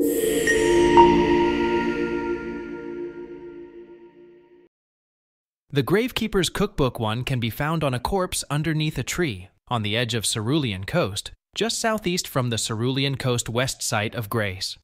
The Gravekeeper's Cookbook one can be found on a corpse underneath a tree, on the edge of Cerulean Coast, just southeast from the Cerulean Coast West site of Grace.